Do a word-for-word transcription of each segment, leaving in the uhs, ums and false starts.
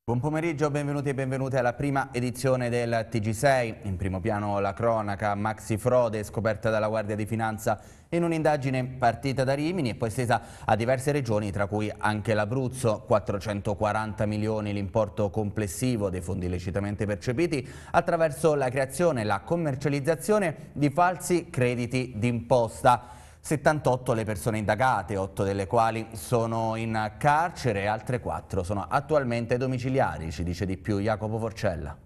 Buon pomeriggio, benvenuti e benvenute alla prima edizione del T G sei. In primo piano la cronaca, maxi frode scoperta dalla Guardia di Finanza in un'indagine partita da Rimini e poi estesa a diverse regioni, tra cui anche l'Abruzzo. quattrocentoquaranta milioni l'importo complessivo dei fondi illecitamente percepiti attraverso la creazione e la commercializzazione di falsi crediti d'imposta. settantotto le persone indagate, otto delle quali sono in carcere e altre quattro sono attualmente domiciliari, ci dice di più Jacopo Forcella.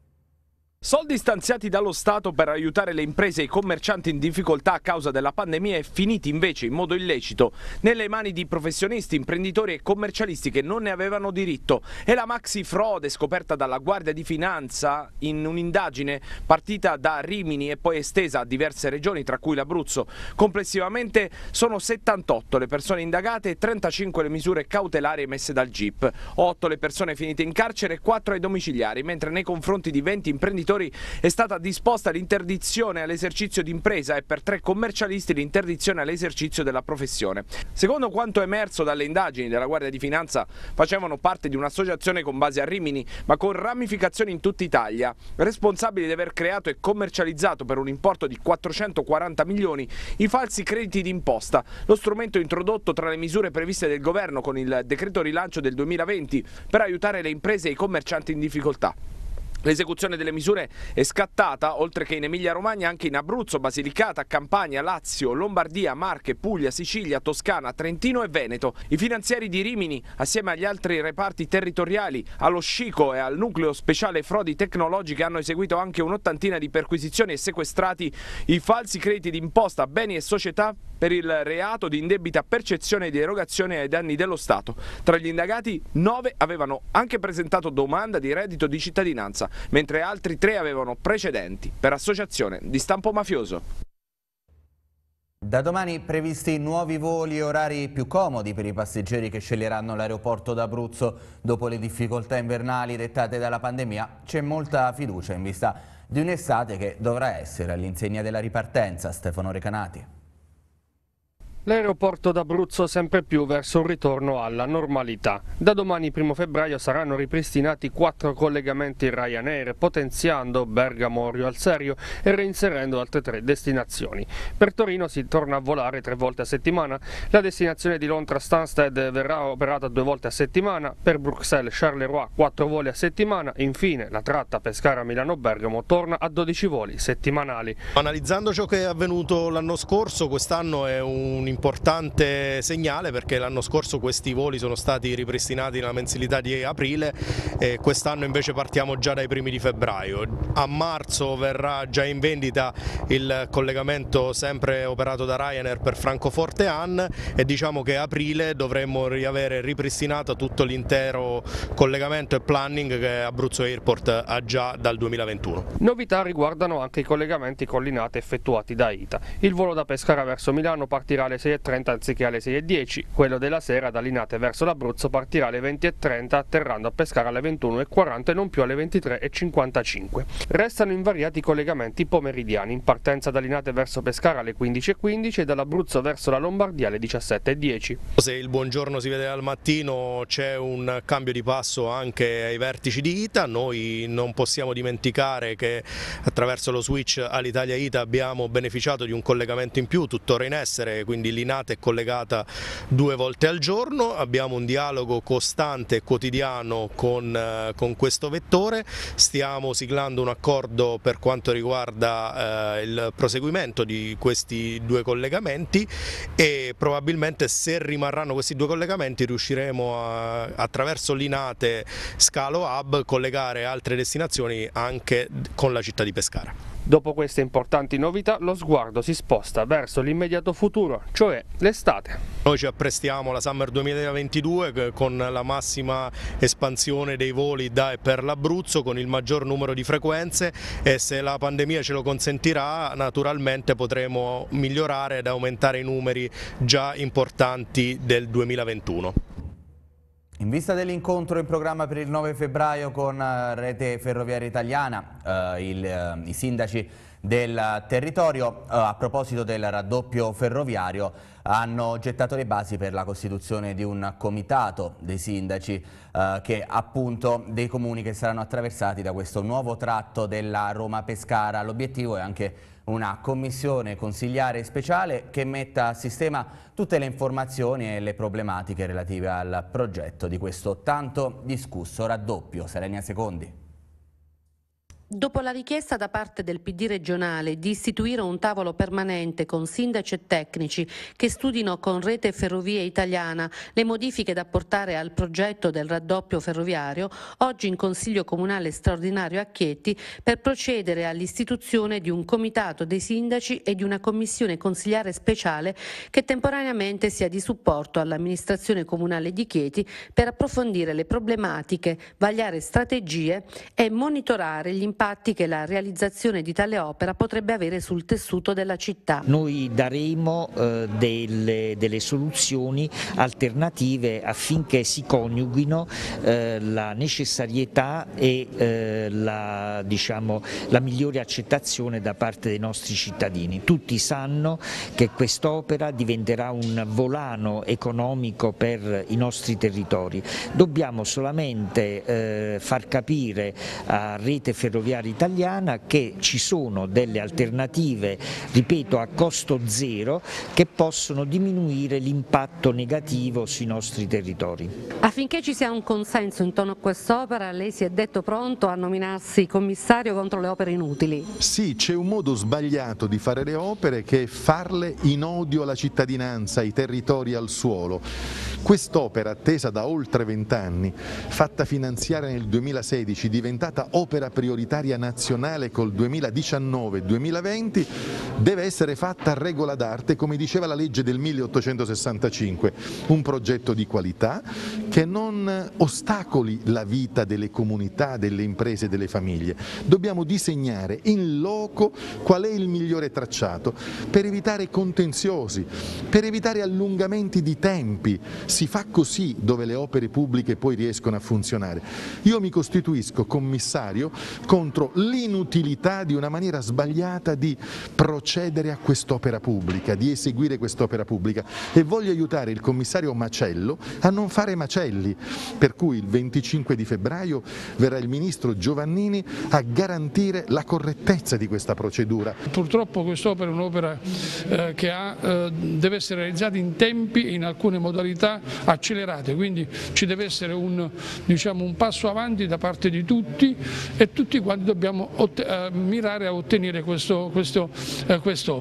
Soldi stanziati dallo Stato per aiutare le imprese e i commercianti in difficoltà a causa della pandemia e finiti invece in modo illecito nelle mani di professionisti, imprenditori e commercialisti che non ne avevano diritto. E la maxi frode scoperta dalla Guardia di Finanza in un'indagine partita da Rimini e poi estesa a diverse regioni, tra cui l'Abruzzo. Complessivamente sono settantotto le persone indagate e trentacinque le misure cautelari emesse dal G I P, otto le persone finite in carcere e quattro ai domiciliari, mentre nei confronti di venti imprenditori è stata disposta l'interdizione all'esercizio d'impresa e per tre commercialisti l'interdizione all'esercizio della professione. Secondo quanto emerso dalle indagini della Guardia di Finanza, facevano parte di un'associazione con base a Rimini, ma con ramificazioni in tutta Italia, responsabili di aver creato e commercializzato per un importo di quattrocentoquaranta milioni i falsi crediti d'imposta, lo strumento introdotto tra le misure previste del governo con il decreto rilancio del duemilaventi per aiutare le imprese e i commercianti in difficoltà. L'esecuzione delle misure è scattata, oltre che in Emilia-Romagna, anche in Abruzzo, Basilicata, Campania, Lazio, Lombardia, Marche, Puglia, Sicilia, Toscana, Trentino e Veneto. I finanziari di Rimini, assieme agli altri reparti territoriali, allo Scico e al Nucleo Speciale Frodi Tecnologiche, hanno eseguito anche un'ottantina di perquisizioni e sequestrati i falsi crediti d'imposta, beni e società per il reato di indebita percezione di erogazione ai danni dello Stato. Tra gli indagati, nove avevano anche presentato domanda di reddito di cittadinanza, mentre altri tre avevano precedenti per associazione di stampo mafioso. Da domani previsti nuovi voli e orari più comodi per i passeggeri che sceglieranno l'aeroporto d'Abruzzo. Dopo le difficoltà invernali dettate dalla pandemia, c'è molta fiducia in vista di un'estate che dovrà essere all'insegna della ripartenza. Stefano Recanati. L'aeroporto d'Abruzzo sempre più verso un ritorno alla normalità. Da domani primo febbraio saranno ripristinati quattro collegamenti Ryanair, potenziando Bergamo-Orio al Serio e reinserendo altre tre destinazioni. Per Torino si torna a volare tre volte a settimana, la destinazione di Londra-Stansted verrà operata due volte a settimana, per Bruxelles-Charleroi quattro voli a settimana, infine la tratta Pescara-Milano-Bergamo torna a dodici voli settimanali. Analizzando ciò che è avvenuto l'anno scorso, quest'anno è un importante segnale perché l'anno scorso questi voli sono stati ripristinati nella mensilità di aprile e quest'anno invece partiamo già dai primi di febbraio. A marzo verrà già in vendita il collegamento sempre operato da Ryanair per Francoforte e Hann e diciamo che a aprile dovremmo riavere ripristinato tutto l'intero collegamento e planning che Abruzzo Airport ha già dal duemilaventuno. Novità riguardano anche i collegamenti con Linate effettuati da I T A. Il volo da Pescara verso Milano partirà alle sei e trenta anziché alle sei e dieci, quello della sera da Linate verso l'Abruzzo partirà alle venti e trenta atterrando a Pescara alle ventuno e quaranta e non più alle ventitré e cinquantacinque. Restano invariati i collegamenti pomeridiani, in partenza da Linate verso Pescara alle quindici e quindici e dall'Abruzzo verso la Lombardia alle diciassette e dieci. Se il buongiorno si vede al mattino c'è un cambio di passo anche ai vertici di I T A, noi non possiamo dimenticare che attraverso lo switch all'Italia-I T A abbiamo beneficiato di un collegamento in più tuttora in essere, quindi Linate è collegata due volte al giorno, abbiamo un dialogo costante e quotidiano con, eh, con questo vettore, stiamo siglando un accordo per quanto riguarda eh, il proseguimento di questi due collegamenti e probabilmente se rimarranno questi due collegamenti riusciremo a, attraverso Linate Scalo Hub collegare altre destinazioni anche con la città di Pescara. Dopo queste importanti novità lo sguardo si sposta verso l'immediato futuro, cioè l'estate. Noi ci apprestiamo alla Summer duemilaventidue con la massima espansione dei voli da e per l'Abruzzo, con il maggior numero di frequenze e se la pandemia ce lo consentirà naturalmente potremo migliorare ed aumentare i numeri già importanti del duemilaventuno. In vista dell'incontro in programma per il nove febbraio con Rete Ferroviaria Italiana, eh, il, eh, i sindaci del territorio, eh, a proposito del raddoppio ferroviario, hanno gettato le basi per la costituzione di un comitato dei sindaci eh, che appunto dei comuni che saranno attraversati da questo nuovo tratto della Roma-Pescara. L'obiettivo è anche una commissione consigliare speciale che metta a sistema tutte le informazioni e le problematiche relative al progetto di questo tanto discusso raddoppio. Serenia Secondi. Dopo la richiesta da parte del P D regionale di istituire un tavolo permanente con sindaci e tecnici che studino con Rete Ferrovie Italiana le modifiche da apportare al progetto del raddoppio ferroviario, oggi in Consiglio Comunale straordinario a Chieti per procedere all'istituzione di un comitato dei sindaci e di una commissione consigliare speciale che temporaneamente sia di supporto all'amministrazione comunale di Chieti per approfondire le problematiche, vagliare strategie e monitorare gli impatti che la realizzazione di tale opera potrebbe avere sul tessuto della città. Noi daremo eh, delle, delle soluzioni alternative affinché si coniughino eh, la necessarietà e eh, la, diciamo, la migliore accettazione da parte dei nostri cittadini. Tutti sanno che quest'opera diventerà un volano economico per i nostri territori. Dobbiamo solamente eh, far capire a Rete Ferroviaria Italiana che ci sono delle alternative, ripeto, a costo zero, che possono diminuire l'impatto negativo sui nostri territori. Affinché ci sia un consenso intorno a quest'opera, lei si è detto pronto a nominarsi commissario contro le opere inutili? Sì, c'è un modo sbagliato di fare le opere che è farle in odio alla cittadinanza, ai territori, al suolo. Quest'opera, attesa da oltre vent'anni, fatta finanziare nel duemilasedici, diventata opera prioritaria nazionale col duemiladiciannove duemilaventi, deve essere fatta a regola d'arte, come diceva la legge del milleottocentosessantacinque, un progetto di qualità che non ostacoli la vita delle comunità, delle imprese e delle famiglie. Dobbiamo disegnare in loco qual è il migliore tracciato per evitare contenziosi, per evitare allungamenti di tempi. Si fa così dove le opere pubbliche poi riescono a funzionare. Io mi costituisco commissario contro l'inutilità di una maniera sbagliata di procedere a quest'opera pubblica, di eseguire quest'opera pubblica, e voglio aiutare il commissario Macello a non fare macelli, per cui il venticinque di febbraio verrà il ministro Giovannini a garantire la correttezza di questa procedura. Purtroppo quest'opera è un'opera eh, che ha, eh, deve essere realizzata in tempi e in alcune modalità accelerate, quindi ci deve essere un, diciamo, un passo avanti da parte di tutti e tutti quanti dobbiamo uh, mirare a ottenere questo, questo, uh, questo.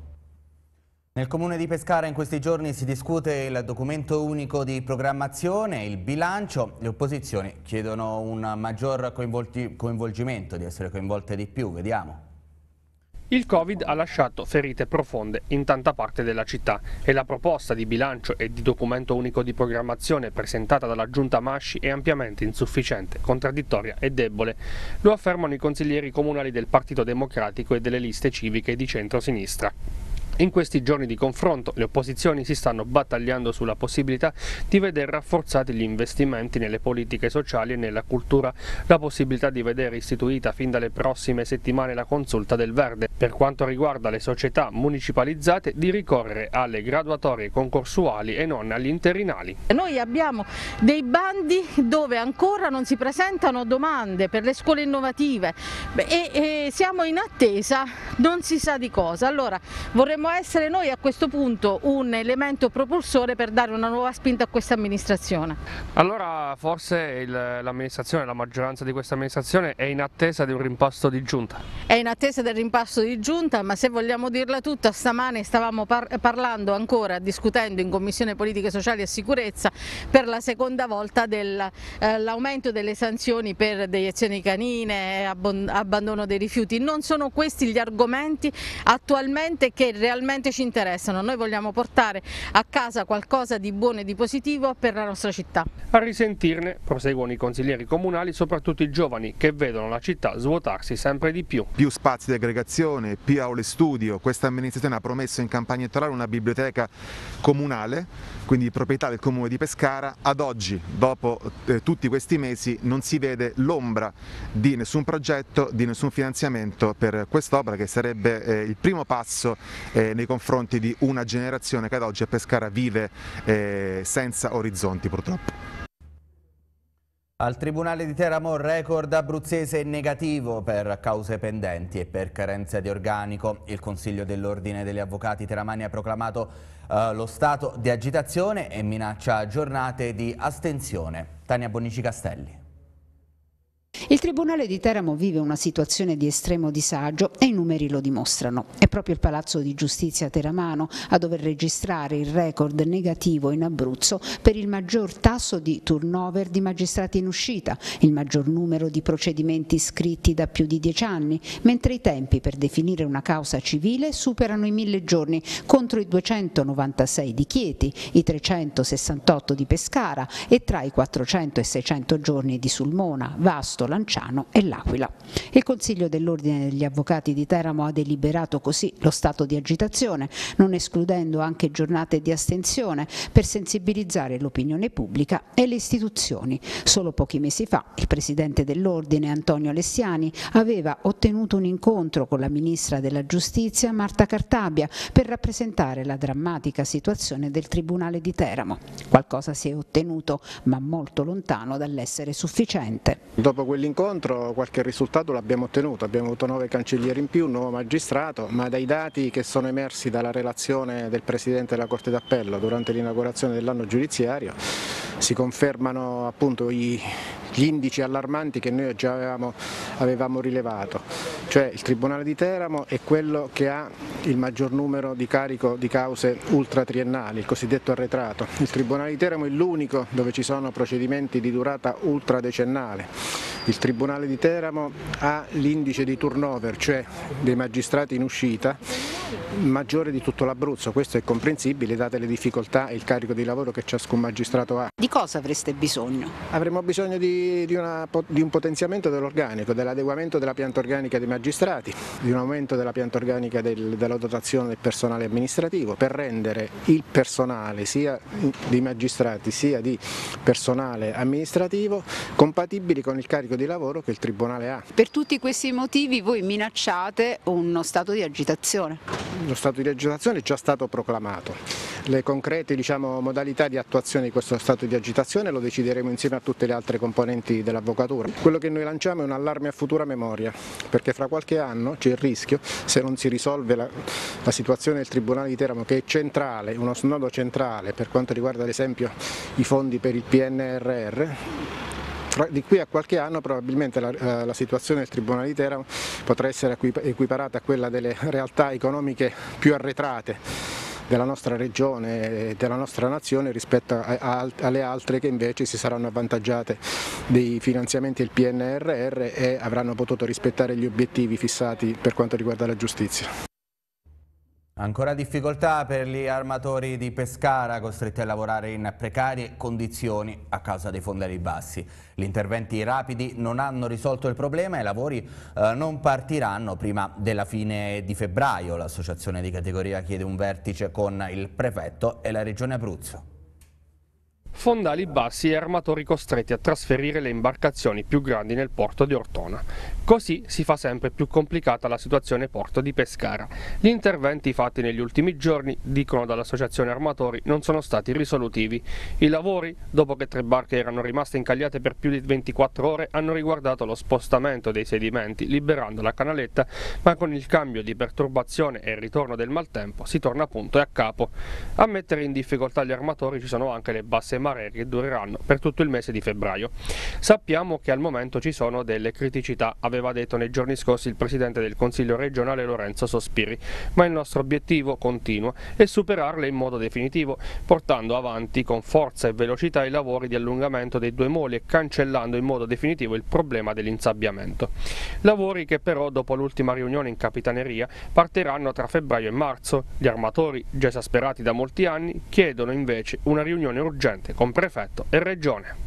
Nel comune di Pescara in questi giorni si discute il documento unico di programmazione, il bilancio. Le opposizioni chiedono un maggior coinvolgimento, di essere coinvolte di più. Vediamo. Il Covid ha lasciato ferite profonde in tanta parte della città e la proposta di bilancio e di documento unico di programmazione presentata dalla Giunta Masci è ampiamente insufficiente, contraddittoria e debole. Lo affermano i consiglieri comunali del Partito Democratico e delle liste civiche di centrosinistra. In questi giorni di confronto le opposizioni si stanno battagliando sulla possibilità di vedere rafforzati gli investimenti nelle politiche sociali e nella cultura, la possibilità di vedere istituita fin dalle prossime settimane la consulta del verde, per quanto riguarda le società municipalizzate di ricorrere alle graduatorie concorsuali e non agli interinali. Noi abbiamo dei bandi dove ancora non si presentano domande per le scuole innovative e, e siamo in attesa non si sa di cosa. Allora vorremmo essere noi a questo punto un elemento propulsore per dare una nuova spinta a questa amministrazione. Allora forse l'amministrazione, la maggioranza di questa amministrazione è in attesa di un rimpasto di giunta? È in attesa del rimpasto di giunta, ma se vogliamo dirla tutta, stamane stavamo par parlando ancora, discutendo in Commissione Politiche Sociali e Sicurezza per la seconda volta dell'aumento eh, delle sanzioni per deiezioni canine, abbandono dei rifiuti. Non sono questi gli argomenti attualmente che realmente realmente ci interessano. Noi vogliamo portare a casa qualcosa di buono e di positivo per la nostra città. A risentirne proseguono i consiglieri comunali, soprattutto i giovani, che vedono la città svuotarsi sempre di più. Più spazi di aggregazione, più aule studio. Questa amministrazione ha promesso in campagna elettorale una biblioteca comunale, quindi di proprietà del comune di Pescara. Ad oggi, dopo eh, tutti questi mesi, non si vede l'ombra di nessun progetto, di nessun finanziamento per quest'opera, che sarebbe eh, il primo passo eh, nei confronti di una generazione che ad oggi a Pescara vive eh, senza orizzonti, purtroppo. Al Tribunale di Teramo record abruzzese negativo per cause pendenti e per carenza di organico. Il Consiglio dell'Ordine degli Avvocati teramani ha proclamato eh, lo stato di agitazione e minaccia giornate di astensione. Tania Bonici Castelli. Il Tribunale di Teramo vive una situazione di estremo disagio e i numeri lo dimostrano. È proprio il Palazzo di Giustizia teramano a dover registrare il record negativo in Abruzzo per il maggior tasso di turnover di magistrati in uscita, il maggior numero di procedimenti iscritti da più di dieci anni, mentre i tempi per definire una causa civile superano i mille giorni contro i duecentonovantasei di Chieti, i trecentosessantotto di Pescara e tra i quattrocento e seicento giorni di Sulmona, Vasto, Lanciano e L'Aquila. Il Consiglio dell'Ordine degli Avvocati di Teramo ha deliberato così lo stato di agitazione, non escludendo anche giornate di astensione per sensibilizzare l'opinione pubblica e le istituzioni. Solo pochi mesi fa il Presidente dell'Ordine, Antonio Alessiani, aveva ottenuto un incontro con la Ministra della Giustizia, Marta Cartabia, per rappresentare la drammatica situazione del Tribunale di Teramo. Qualcosa si è ottenuto, ma molto lontano dall'essere sufficiente. Dopo quell'incontro qualche risultato l'abbiamo ottenuto, abbiamo avuto nove cancellieri in più, un nuovo magistrato, ma dai dati che sono emersi dalla relazione del Presidente della Corte d'Appello durante l'inaugurazione dell'anno giudiziario si confermano appunto i, gli indici allarmanti che noi già avevamo, avevamo rilevato, cioè il Tribunale di Teramo è quello che ha il maggior numero di carico di cause ultratriennali, il cosiddetto arretrato. Il Tribunale di Teramo è l'unico dove ci sono procedimenti di durata ultradecennale. Il Tribunale di Teramo ha l'indice di turnover, cioè dei magistrati in uscita, maggiore di tutto l'Abruzzo. Questo è comprensibile date le difficoltà e il carico di lavoro che ciascun magistrato ha. Di cosa avreste bisogno? Avremo bisogno di, di, una, di un potenziamento dell'organico, dell'adeguamento della pianta organica dei magistrati, di un aumento della pianta organica del, della dotazione del personale amministrativo per rendere il personale sia di magistrati sia di personale amministrativo compatibili con il carico di lavoro che il Tribunale ha. Per tutti questi motivi voi minacciate uno stato di agitazione? Lo stato di agitazione è già stato proclamato. Le concrete diciamo, modalità di attuazione di questo stato di agitazione lo decideremo insieme a tutte le altre componenti dell'avvocatura. Quello che noi lanciamo è un allarme a futura memoria, perché fra qualche anno c'è il rischio, se non si risolve la, la situazione del Tribunale di Teramo, che è centrale, uno snodo centrale per quanto riguarda ad esempio i fondi per il P N R R, di qui a qualche anno probabilmente la, la situazione del Tribunale di Teramo potrà essere equiparata a quella delle realtà economiche più arretrate della nostra regione e della nostra nazione rispetto a, a, alle altre che invece si saranno avvantaggiate dei finanziamenti del P N R R e avranno potuto rispettare gli obiettivi fissati per quanto riguarda la giustizia. Ancora difficoltà per gli armatori di Pescara, costretti a lavorare in precarie condizioni a causa dei fondali bassi. Gli interventi rapidi non hanno risolto il problema e i lavori eh, non partiranno prima della fine di febbraio. L'associazione di categoria chiede un vertice con il prefetto e la Regione Abruzzo. Fondali bassi e armatori costretti a trasferire le imbarcazioni più grandi nel porto di Ortona. Così si fa sempre più complicata la situazione porto di Pescara. Gli interventi fatti negli ultimi giorni, dicono dall'associazione armatori, non sono stati risolutivi. I lavori, dopo che tre barche erano rimaste incagliate per più di ventiquattro ore, hanno riguardato lo spostamento dei sedimenti, liberando la canaletta, ma con il cambio di perturbazione e il ritorno del maltempo si torna a punto e a capo. A mettere in difficoltà gli armatori ci sono anche le basse maree che dureranno per tutto il mese di febbraio. Sappiamo che al momento ci sono delle criticità, aveva detto nei giorni scorsi il Presidente del Consiglio regionale Lorenzo Sospiri, ma il nostro obiettivo continua è superarle in modo definitivo, portando avanti con forza e velocità i lavori di allungamento dei due moli e cancellando in modo definitivo il problema dell'insabbiamento. Lavori che però dopo l'ultima riunione in Capitaneria partiranno tra febbraio e marzo. Gli armatori, già esasperati da molti anni, chiedono invece una riunione urgente con prefetto e regione.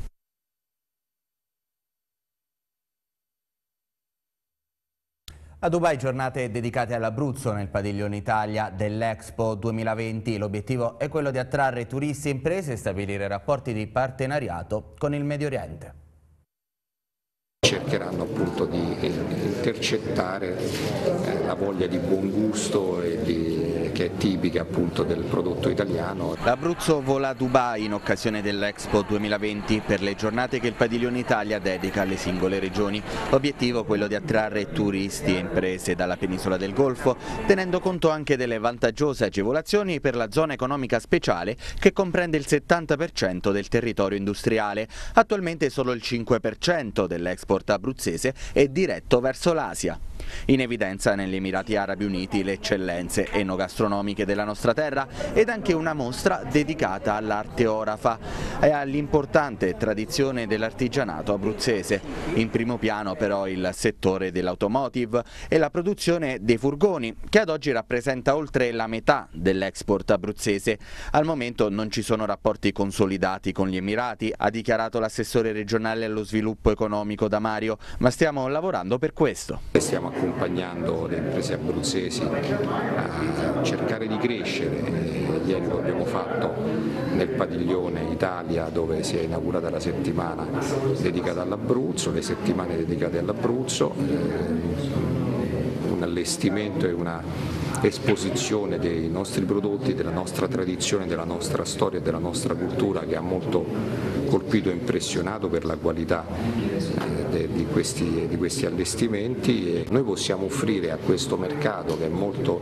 A Dubai giornate dedicate all'Abruzzo nel padiglione Italia dell'Expo duemilaventi. L'obiettivo è quello di attrarre turisti e imprese e stabilire rapporti di partenariato con il Medio Oriente. Cercheranno appunto di intercettare la voglia di buon gusto e di, che è tipica appunto del prodotto italiano. L'Abruzzo vola a Dubai in occasione dell'Expo duemilaventi per le giornate che il Padiglione Italia dedica alle singole regioni. L'obiettivo è quello di attrarre turisti e imprese dalla penisola del Golfo, tenendo conto anche delle vantaggiose agevolazioni per la zona economica speciale che comprende il settanta per cento del territorio industriale. Attualmente solo il cinque per cento dell'export abruzzese è diretto verso l'Asia. In evidenza negli Emirati Arabi Uniti le eccellenze enogastronomiche della nostra terra ed anche una mostra dedicata all'arte orafa e all'importante tradizione dell'artigianato abruzzese. In primo piano però il settore dell'automotive e la produzione dei furgoni, che ad oggi rappresenta oltre la metà dell'export abruzzese. Al momento non ci sono rapporti consolidati con gli Emirati, ha dichiarato l'assessore regionale allo sviluppo economico Damario, ma stiamo lavorando per questo. Stiamo accompagnando le imprese abruzzesi a cercare di crescere. Ieri lo abbiamo fatto nel padiglione Italia, dove si è inaugurata la settimana dedicata all'Abruzzo, le settimane dedicate all'Abruzzo, un allestimento e una esposizione dei nostri prodotti, della nostra tradizione, della nostra storia e della nostra cultura, che ha molto colpito e impressionato per la qualità di questi, di questi allestimenti. E noi possiamo offrire a questo mercato, che è molto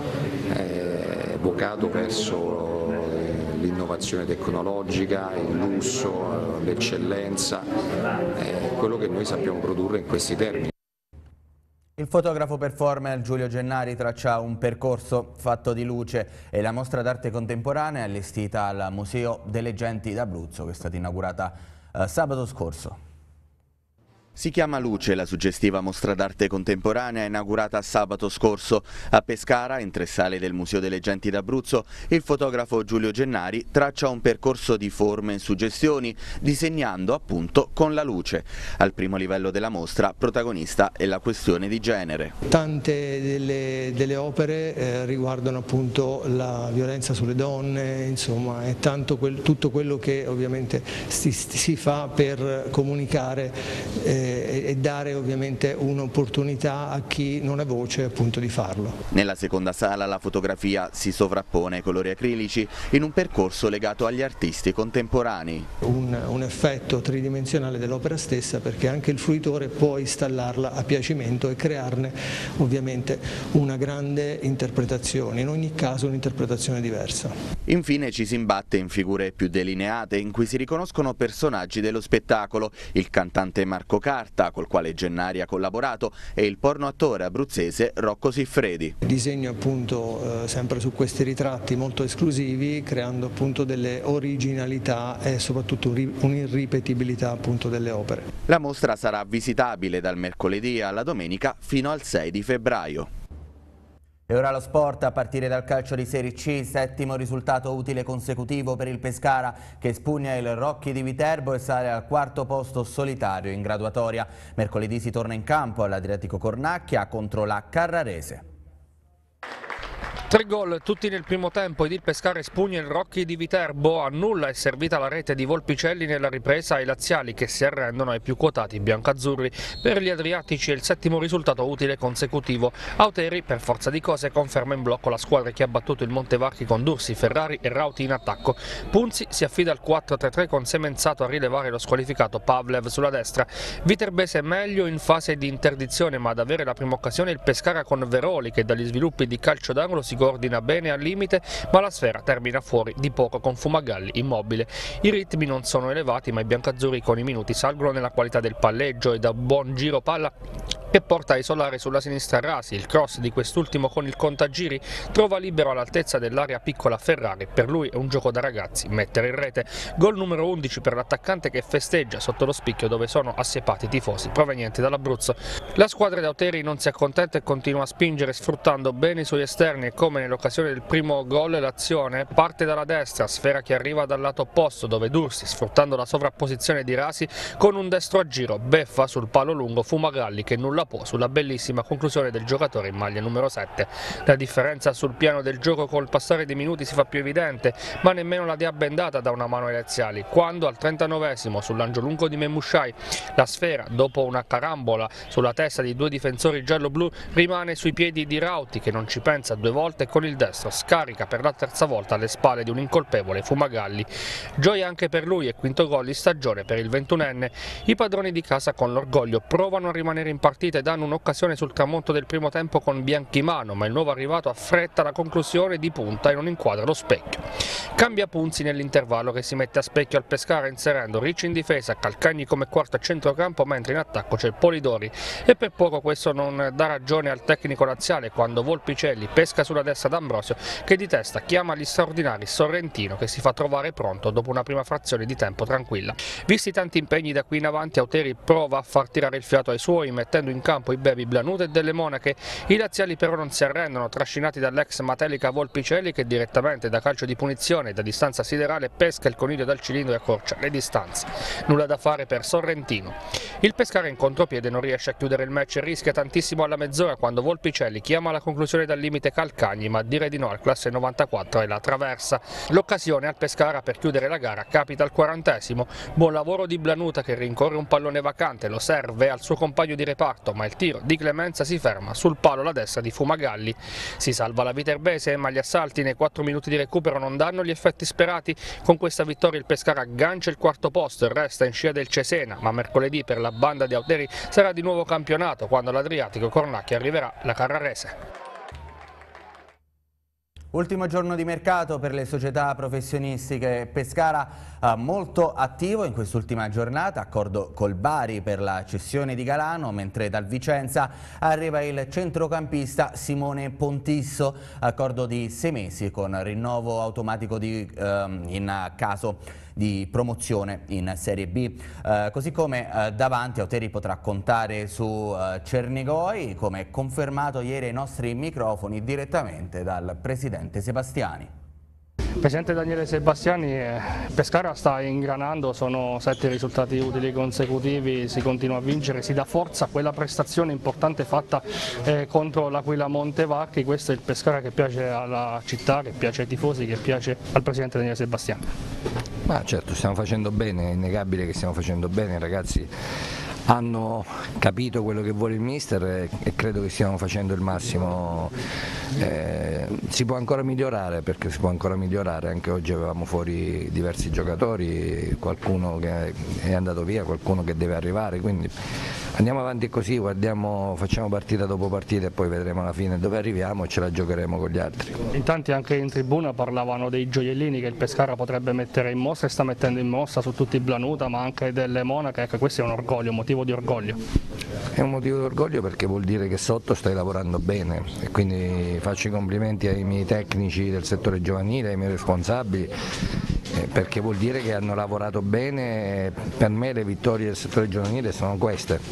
eh, vocato verso l'innovazione tecnologica, il lusso, l'eccellenza, eh, quello che noi sappiamo produrre in questi termini. Il fotografo performer Giulio Gennari traccia un percorso fatto di luce e la mostra d'arte contemporanea allestita al Museo delle Genti d'Abruzzo, che è stata inaugurata eh, sabato scorso. Si chiama Luce la suggestiva mostra d'arte contemporanea inaugurata sabato scorso a Pescara, in tre sale del Museo delle Genti d'Abruzzo. Il fotografo Giulio Gennari traccia un percorso di forme e suggestioni, disegnando appunto con la luce. Al primo livello della mostra, protagonista è la questione di genere. Tante delle, delle opere eh, riguardano appunto la violenza sulle donne, insomma è tanto quel, tutto quello che ovviamente si, si fa per comunicare eh, e dare ovviamente un'opportunità a chi non ha voce appunto di farlo. Nella seconda sala la fotografia si sovrappone ai colori acrilici in un percorso legato agli artisti contemporanei. Un, un effetto tridimensionale dell'opera stessa, perché anche il fruitore può installarla a piacimento e crearne ovviamente una grande interpretazione, in ogni caso un'interpretazione diversa. Infine ci si imbatte in figure più delineate in cui si riconoscono personaggi dello spettacolo, il cantante Marco Carta, col quale Gennari ha collaborato, e il pornoattore abruzzese Rocco Siffredi. Disegno appunto eh, sempre su questi ritratti molto esclusivi, creando appunto delle originalità e soprattutto un'irripetibilità appunto delle opere. La mostra sarà visitabile dal mercoledì alla domenica fino al sei di febbraio. E ora lo sport, a partire dal calcio di Serie C, settimo risultato utile consecutivo per il Pescara, che spugna il Rocchi di Viterbo e sale al quarto posto solitario in graduatoria. Mercoledì si torna in campo all'Adriatico Cornacchia contro la Carrarese. Tre gol tutti nel primo tempo ed il Pescara espugna il Rocchi di Viterbo. A nulla è servita la rete di Volpicelli nella ripresa ai laziali, che si arrendono ai più quotati biancazzurri. Per gli adriatici è il settimo risultato utile consecutivo. Auteri, per forza di cose, conferma in blocco la squadra che ha battuto il Montevarchi con Dursi, Ferrari e Rauti in attacco. Punzi si affida al quattro tre tre con Semenzato a rilevare lo squalificato Pavlev sulla destra. Viterbese è meglio in fase di interdizione, ma ad avere la prima occasione il Pescara con Veroli, che dagli sviluppi di calcio d'angolo si coordina bene al limite, ma la sfera termina fuori di poco con Fumagalli immobile. I ritmi non sono elevati, ma i biancazzurri con i minuti salgono nella qualità del palleggio e da buon giro palla che porta a isolare sulla sinistra Rasi. Il cross di quest'ultimo con il contagiri trova libero all'altezza dell'area piccola Ferrari. Per lui è un gioco da ragazzi mettere in rete. Gol numero undici per l'attaccante che festeggia sotto lo spicchio dove sono assiepati i tifosi provenienti dall'Abruzzo. La squadra di Auteri non si accontenta e continua a spingere sfruttando bene i suoi esterni e come nell'occasione del primo gol l'azione parte dalla destra, sfera che arriva dal lato opposto dove Dursi, sfruttando la sovrapposizione di Rasi con un destro a giro, beffa sul palo lungo Fumagalli che nulla può sulla bellissima conclusione del giocatore in maglia numero sette. La differenza sul piano del gioco col passare dei minuti si fa più evidente, ma nemmeno la dia bendata da una mano ai laziali, quando al trentanovesimo sull'angio lungo di Memushai la sfera, dopo una carambola sulla testa di due difensori giallo-blu, rimane sui piedi di Rauti che non ci pensa due volte e con il destro scarica per la terza volta alle spalle di un incolpevole Fumagalli. Gioia anche per lui e quinto gol di stagione per il ventunenne. I padroni di casa con l'orgoglio provano a rimanere in partita e danno un'occasione sul tramonto del primo tempo con Bianchimano, ma il nuovo arrivato affretta la conclusione di punta e non inquadra lo specchio. Cambia Punzi nell'intervallo che si mette a specchio al Pescara inserendo Ricci in difesa, Calcagni come quarto a centrocampo, mentre in attacco c'è il Polidori e per poco questo non dà ragione al tecnico laziale quando Volpicelli pesca sulla destra d'Ambrosio che di testa chiama gli straordinari Sorrentino che si fa trovare pronto dopo una prima frazione di tempo tranquilla. Visti tanti impegni da qui in avanti, Auteri prova a far tirare il fiato ai suoi mettendo in campo i baby Blanuta e Delle Monache. I laziali però non si arrendono, trascinati dall'ex Matelica Volpicelli che direttamente da calcio di punizione da distanza siderale pesca il coniglio dal cilindro e accorcia le distanze. Nulla da fare per Sorrentino. Il Pescara in contropiede non riesce a chiudere il match e rischia tantissimo alla mezz'ora quando Volpicelli chiama la conclusione dal limite Calcagni, ma a dire di no al classe novantaquattro e la traversa. L'occasione al Pescara per chiudere la gara capita al quarantesimo. Buon lavoro di Blanuta che rincorre un pallone vacante, lo serve al suo compagno di reparto, ma il tiro di Clemenza si ferma sul palo alla destra di Fumagalli. Si salva la Viterbese, ma gli assalti nei quattro minuti di recupero non danno gli effetti sperati. Con questa vittoria il Pescara aggancia il quarto posto e resta in scia del Cesena, ma mercoledì per la banda di Auteri sarà di nuovo campionato quando l'Adriatico Cornacchia arriverà la Carrarese. Ultimo giorno di mercato per le società professionistiche. Pescara eh, molto attivo in quest'ultima giornata, accordo col Bari per la cessione di Galano, mentre dal Vicenza arriva il centrocampista Simone Pontisso, accordo di sei mesi con rinnovo automatico di, eh, in caso di promozione in Serie B. Eh, così come eh, davanti Auteri potrà contare su eh, Cernigoi, come confermato ieri ai nostri microfoni direttamente dal presidente Sebastiani. Presidente Daniele Sebastiani, eh, Pescara sta ingranando, sono sette risultati utili consecutivi, si continua a vincere, si dà forza a quella prestazione importante fatta eh, contro l'Aquila Montevacchi. Questo è il Pescara che piace alla città, che piace ai tifosi, che piace al presidente Daniele Sebastiani. Ma certo, stiamo facendo bene, è innegabile che stiamo facendo bene, i ragazzi hanno capito quello che vuole il mister e, e credo che stiamo facendo il massimo. Eh, si può ancora migliorare, perché si può ancora migliorare, anche oggi avevamo fuori diversi giocatori, qualcuno che è andato via, qualcuno che deve arrivare, quindi andiamo avanti così, guardiamo, facciamo partita dopo partita e poi vedremo alla fine dove arriviamo e ce la giocheremo con gli altri. In tanti anche in tribuna parlavano dei gioiellini che il Pescara potrebbe mettere in mostra e sta mettendo in mostra su tutti i Blanuta, ma anche Delle Monache. Ecco, questo è un orgoglio, un motivo di orgoglio. È un motivo di orgoglio perché vuol dire che sotto stai lavorando bene e quindi faccio i complimenti ai miei tecnici del settore giovanile, ai miei responsabili, eh, perché vuol dire che hanno lavorato bene. Per me le vittorie del settore giovanile sono queste: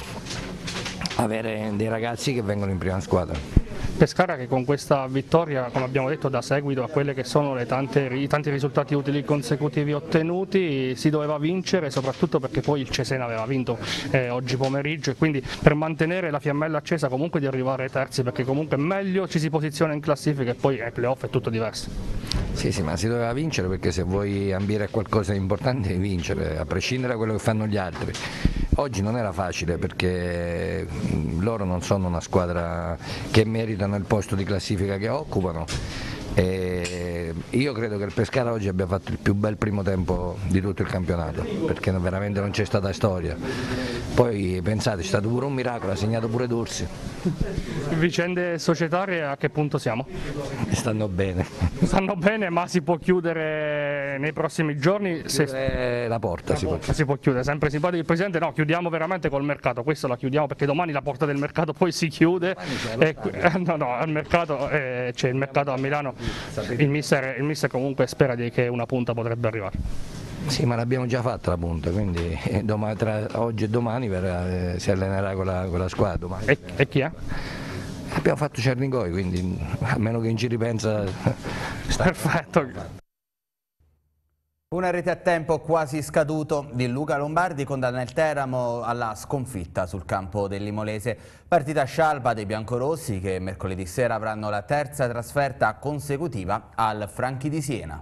avere dei ragazzi che vengono in prima squadra. Pescara che con questa vittoria, come abbiamo detto, dà seguito a quelle che sono le tante, i tanti risultati utili consecutivi ottenuti. Si doveva vincere soprattutto perché poi il Cesena aveva vinto eh, oggi pomeriggio, e quindi per mantenere la fiammella accesa comunque di arrivare terzi, perché comunque meglio ci si posiziona in classifica e poi ai playoff è tutto diverso. Sì, sì, ma si doveva vincere, perché se vuoi ambire a qualcosa di importante devi vincere, a prescindere da quello che fanno gli altri. Oggi non era facile perché loro non sono una squadra che meritano il posto di classifica che occupano. E io credo che il Pescara oggi abbia fatto il più bel primo tempo di tutto il campionato, perché veramente non c'è stata storia. Poi pensate, è stato pure un miracolo, ha segnato pure Dorsi. Vicende societarie a che punto siamo? Stanno bene. Stanno bene, ma si può chiudere nei prossimi giorni? Se... La porta, la si, porta può. si può chiudere, sempre simpatico il Presidente, no, chiudiamo veramente col mercato, questo la chiudiamo perché domani la porta del mercato poi si chiude, e, eh, no, no, al mercato eh, c'è il mercato a Milano, il mister, il mister comunque spera di che una punta potrebbe arrivare. Sì, ma l'abbiamo già fatta la punta, quindi domani, tra oggi e domani verrà, eh, si allenerà con la, con la squadra. Domani. E, e chi è? Abbiamo fatto Cernigoi, quindi a meno che non ci ripensa... Sta... Perfetto. Una rete a tempo quasi scaduto di Luca Lombardi condanna il Teramo alla sconfitta sul campo dell'Imolese. Partita scialba dei biancorossi che mercoledì sera avranno la terza trasferta consecutiva al Franchi di Siena.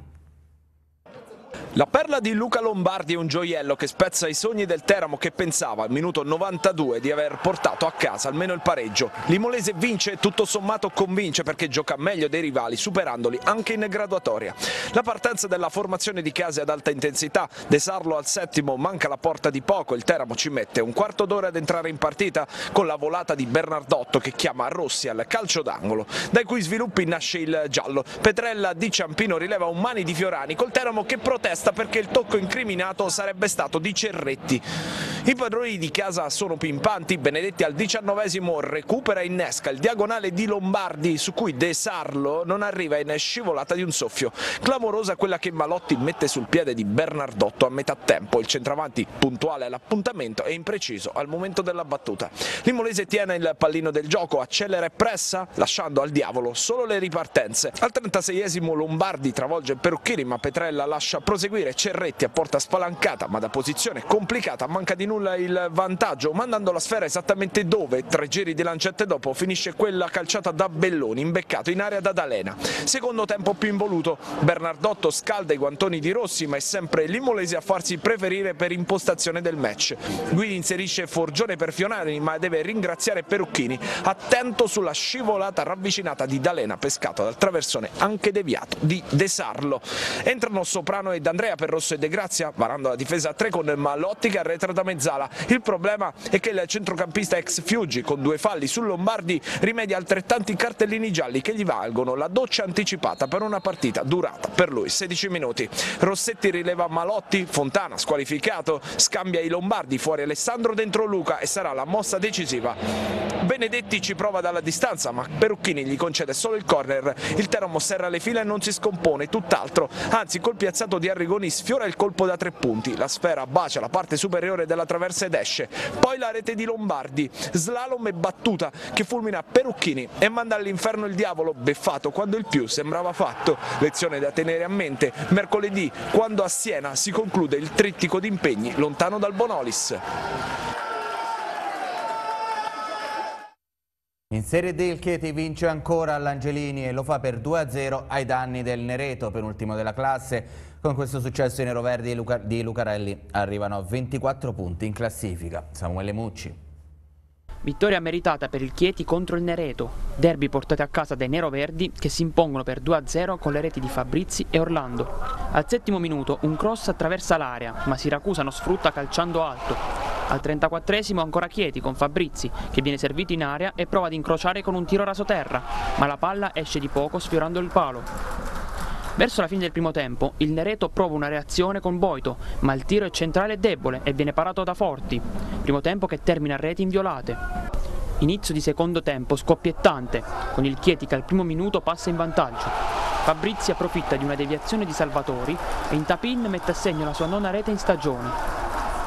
La perla di Luca Lombardi è un gioiello che spezza i sogni del Teramo che pensava al minuto novantadue di aver portato a casa almeno il pareggio. L'Imolese vince e tutto sommato convince perché gioca meglio dei rivali superandoli anche in graduatoria. La partenza della formazione di Case ad alta intensità, De Sarlo al settimo, manca la porta di poco, il Teramo ci mette un quarto d'ora ad entrare in partita con la volata di Bernardotto che chiama Rossi al calcio d'angolo. Dai cui sviluppi nasce il giallo. Petrella di Ciampino rileva un mani di Fiorani col Teramo che protesta perché il tocco incriminato sarebbe stato di Cerretti. I padroni di casa sono pimpanti, Benedetti al diciannovesimo recupera e innesca il diagonale di Lombardi su cui De Sarlo non arriva in scivolata di un soffio. Clamorosa quella che Malotti mette sul piede di Bernardotto a metà tempo, il centravanti puntuale all'appuntamento e impreciso al momento della battuta. L'Imolese tiene il pallino del gioco, accelera e pressa lasciando al diavolo solo le ripartenze. Al trentaseiesimo Lombardi travolge Perucchini ma Petrella lascia proseguire Cerretti a porta spalancata ma da posizione complicata manca di nulla il vantaggio mandando la sfera esattamente dove tre giri di lancette dopo finisce quella calciata da Belloni imbeccato in area da D'Alena. Secondo tempo più involuto, Bernardotto scalda i guantoni di Rossi ma è sempre l'Imolese a farsi preferire per impostazione del match. Guidi inserisce Forgione per Fiorani ma deve ringraziare Perucchini attento sulla scivolata ravvicinata di D'Alena pescato dal traversone anche deviato di De Sarlo. Entrano Soprano ed Andrea per Rosso e De Grazia, varando la difesa a tre con Malotti che arretra da mezzala. Il problema è che il centrocampista ex Fiuggi, con due falli su Lombardi, rimedia altrettanti cartellini gialli che gli valgono la doccia anticipata per una partita durata per lui sedici minuti. Rossetti rileva Malotti, Fontana squalificato, scambia i Lombardi, fuori Alessandro, dentro Luca e sarà la mossa decisiva. Benedetti ci prova dalla distanza ma Perucchini gli concede solo il corner. Il Teramo serra le fila e non si scompone, tutt'altro, anzi col piazzato di Arrigoni sfiora il colpo da tre punti, la sfera bacia la parte superiore della traversa ed esce, poi la rete di Lombardi, slalom e battuta che fulmina Perucchini e manda all'inferno il diavolo beffato quando il più sembrava fatto. Lezione da tenere a mente mercoledì quando a Siena si conclude il trittico di impegni lontano dal Bonolis. In Serie D il Chieti vince ancora all'Angelini e lo fa per due a zero ai danni del Nereto, penultimo della classe. Con questo successo i neroverdi di Lucarelli arrivano a ventiquattro punti in classifica. Samuele Mucci. Vittoria meritata per il Chieti contro il Nereto, derby portate a casa dai neroverdi che si impongono per due a zero con le reti di Fabrizi e Orlando. Al settimo minuto un cross attraversa l'area, ma Siracusa non sfrutta calciando alto. Al trentaquattresimo ancora Chieti con Fabrizi che viene servito in area e prova ad incrociare con un tiro rasoterra, ma la palla esce di poco sfiorando il palo. Verso la fine del primo tempo il Nereto prova una reazione con Boito, ma il tiro è centrale e debole e viene parato da Forti. Primo tempo che termina a reti inviolate. Inizio di secondo tempo scoppiettante, con il Chieti che al primo minuto passa in vantaggio. Fabrizi approfitta di una deviazione di Salvatori e in tap-in mette a segno la sua nona rete in stagione.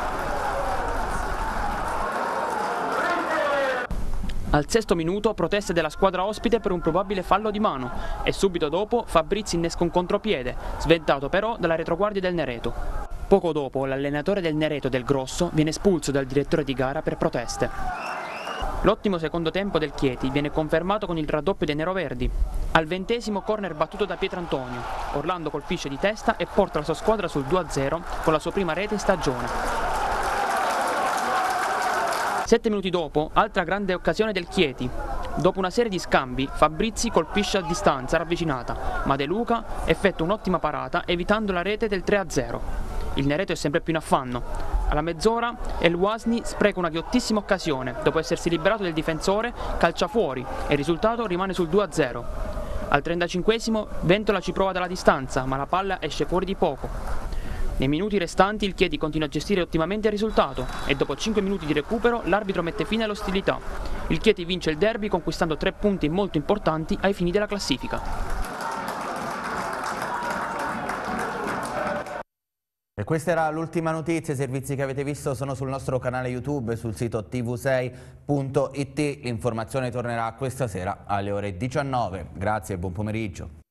Al sesto minuto proteste della squadra ospite per un probabile fallo di mano e subito dopo Fabrizi innesca un contropiede, sventato però dalla retroguardia del Nereto. Poco dopo l'allenatore del Nereto Del Grosso viene espulso dal direttore di gara per proteste. L'ottimo secondo tempo del Chieti viene confermato con il raddoppio dei neroverdi. Al ventesimo corner battuto da Pietrantonio, Orlando colpisce di testa e porta la sua squadra sul due a zero con la sua prima rete in stagione. Sette minuti dopo, altra grande occasione del Chieti. Dopo una serie di scambi, Fabrizi colpisce a distanza ravvicinata, ma De Luca effettua un'ottima parata evitando la rete del tre a zero. Il Nereto è sempre più in affanno. Alla mezz'ora El Wasni spreca una ghiottissima occasione, dopo essersi liberato del difensore calcia fuori e il risultato rimane sul due a zero. Al trentacinquesimo Ventola ci prova dalla distanza, ma la palla esce fuori di poco. Nei minuti restanti il Chieti continua a gestire ottimamente il risultato e dopo cinque minuti di recupero l'arbitro mette fine all'ostilità. Il Chieti vince il derby conquistando tre punti molto importanti ai fini della classifica. E questa era l'ultima notizia. I servizi che avete visto sono sul nostro canale YouTube e sul sito T V sei punto it. L'informazione tornerà questa sera alle ore diciannove. Grazie e buon pomeriggio.